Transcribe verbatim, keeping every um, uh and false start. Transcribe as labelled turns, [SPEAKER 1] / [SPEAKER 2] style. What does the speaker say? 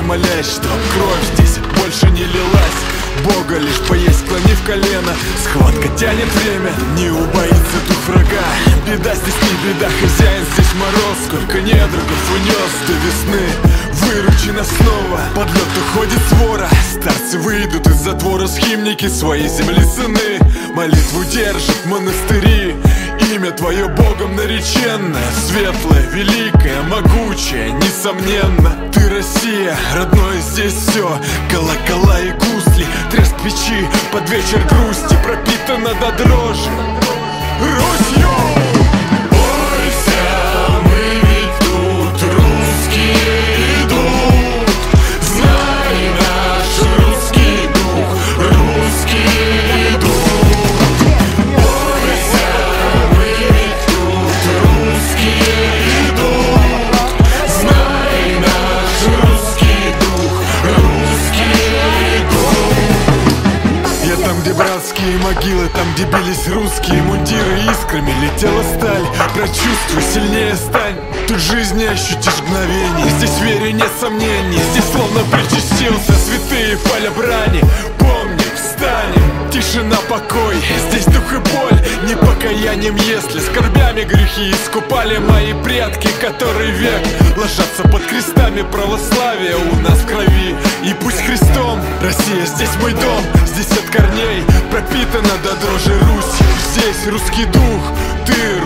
[SPEAKER 1] молясь, чтоб кровь здесь больше не лилась. Бога лишь поесть, склонив колено. Схватка тянет время, не убоится дух врага. Беда здесь не беда, хозяин здесь мороз. Сколько недругов унес до весны, выручи нас снова. Под лед уходит свора, старцы выйдут из затвора. Схимники своей земли сыны молитву держат монастыри. Имя твое Богом нареченное, светлое, великое, могучее, несомненно. Ты Россия, родное здесь все, колокола и гусли, треск печи, под вечер грусти пропитана до дрожи Русью. Братские могилы, там где бились русские мундиры, искрами летела сталь. Прочувствуй, сильнее стань. Тут жизни ощутишь мгновение. Здесь вере нет сомнений. Здесь словно причастился святые поля брани. Помни, встанем, тишина, покой. Здесь дух и боль, не покаянием, если скорбями грехи искупали мои предки, которые век ложатся под крестами православия у нас в крови. И пусть Христом Россия здесь мой дом, здесь от корней пропитана до дрожи Русь. Здесь русский дух, ты